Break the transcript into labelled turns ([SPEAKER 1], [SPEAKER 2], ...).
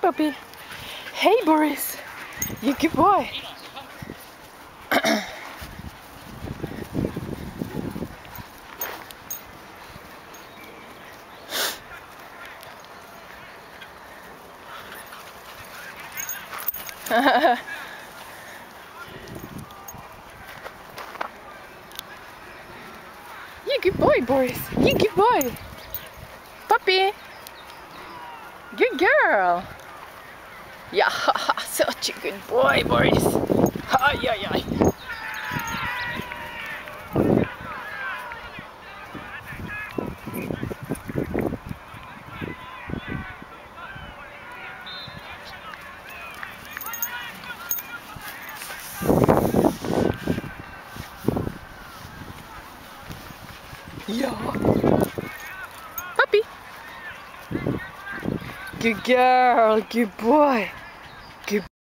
[SPEAKER 1] puppy. Hey, Boris. You good boy. You good boy, Boris. You good boy. Puppy. Good girl. Yeah, such a good boy, Boris. Ay, ay, ay. Yeah. Puppy. Good girl. Good boy. Good